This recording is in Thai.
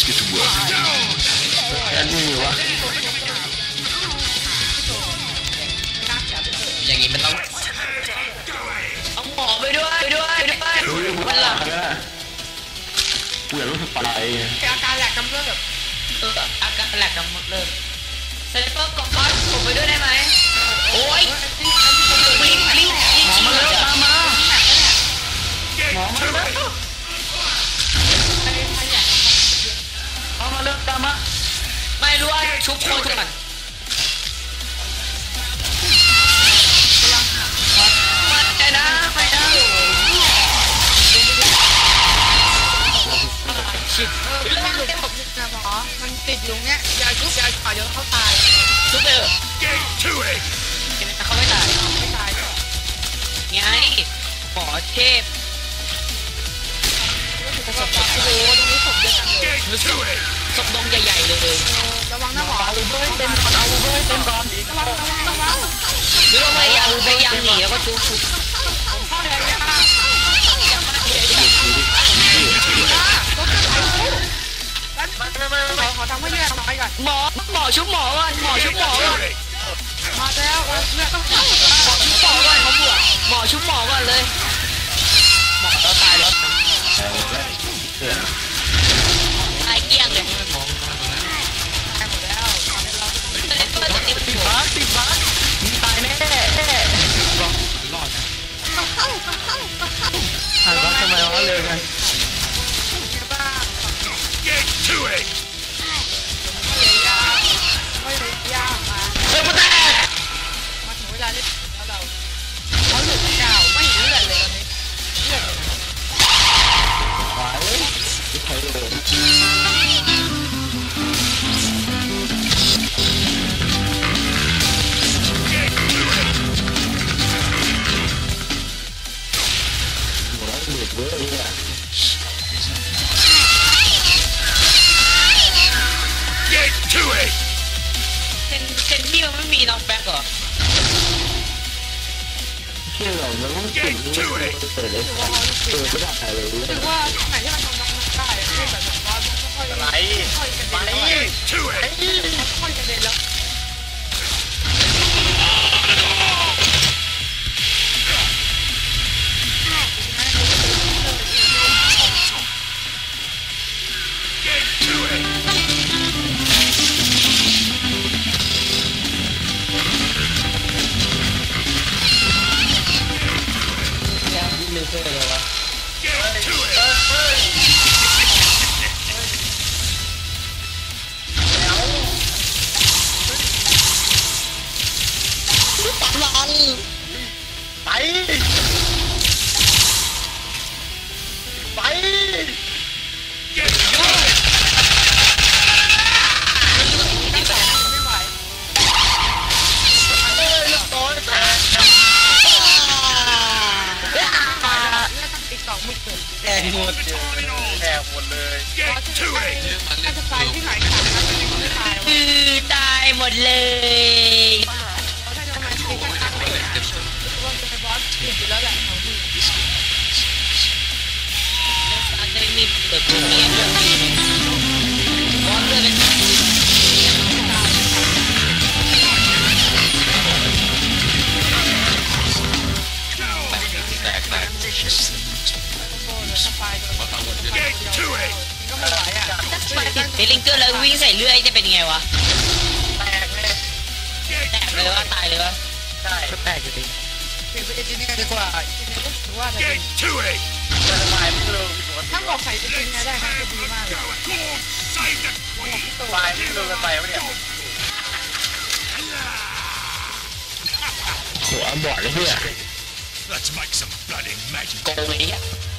get to work. อันนี้วะอย่างนี้มันต้องเอาหมอไปด้วยมันหลับกูอยากรู้สึกอะไรอาการแหลกกำเริบอาการแหลกกำเริบเซเลเปอร์กอดผมไปด้วยได้ไหมโอ้ยลิงหมอมาแล้วตามมาหมอมาแล้วเอามาเริ่มตามมาไม่รู้ว่าชุบคนก่อนไม่นะชิดเรื่องเต็มหมดนะหมอมันติดอยู่เนี้ยยาชุบยาขอเดี๋ยวเขาตายชุบเลยแต่เขาไม่ตายไงหมอเทพโอ้โหตรงนี้ศพเยอะจังเลยศพดงใหญ่ๆเลยระวังนะหมอเอาเบอร์เต็มก่อนเอาเบอร์เต็มก่อนระวังหรือว่าพยายามหนีแล้วก็ชุบเข้าแดงเนี่ยขอทำให้เลือดน้อยก่อนหมอชุบหมอก่อนมาแล้วเนี่ยต้องหมอชุบหมอก่อนเขาบวชหมอชุบหมอก่อนเลยหมอเราตายแล้วตายเกี้ยงเลยตายหมดแล้วติดบั๊กตายแน่รอดหันบั๊กทำไมวะเร็วกันมาถึงเวลาเล่นแล้วเราเขาหลุดเก่าไม่เห็นเลือดเลยตอนนี้เลือดไหวใครเลยหมดแล้วหลุดเยอะเลยอ่ะเซนที่มันไม่มีน็อกแบ็กเหรอเชื่อเรามันต้องติดเปิดเลยไม่ได้เลยถือว่าไหนที่มันทำได้ไม่แบบว่าค่อยกระเด็นแล้วแหกหมดเลยจะตายที่ไหนค่ะไม่ตายตายหมดเลยถ้าจะมาตีกันตายว่าจะบอสติดอยู่แล้วแหละเขาที่ได้มีเปิดตัวนี้บอสเลยเป็นเดลิงเกอร์แล้ววิ่งใส่เลื่อยจะเป็นยังไงวะแตกเลยว่าตายเลยวะใช่แตกจริงเป็นเอจิเนียร์ดีกว่าถือว่าจะถ้าบอกใส่จริงๆได้ครับจะดีมากเลยไฟไม่รู้กันไปวะเนี่ยหัวบอดเลยเพื่อนโกงไอ้